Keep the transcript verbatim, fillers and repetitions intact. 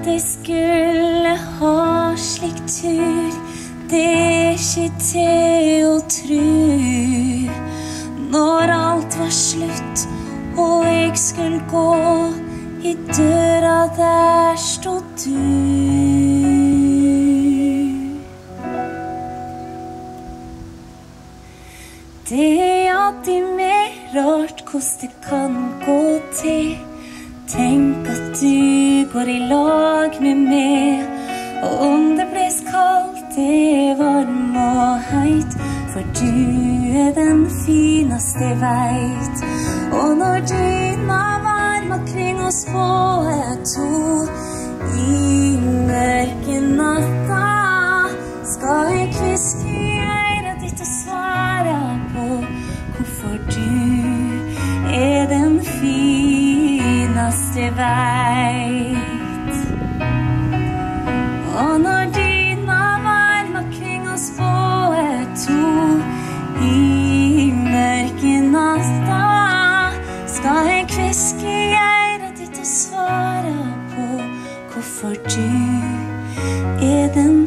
vi skulle ha slik tur, det er ikke til å tro. Når alt var slutt, og jeg skulle gå, i døra der stod du. Det er alltid mer rart hvordan det kan gå til. Tenk at du går i lag med meg, og om det bles kaldt, det er varm og heit, for du er den finast jeg veit. Og når dyna varmer kring oss båe to, i mørke natta, skal jeg kviske i øret ditt og svare på hvorfor du er den finast jeg veit. Og når dyna varmer kring oss båe to, i mørke natta, skal jeg kviske i øret ditt og svare på hvorfor du er den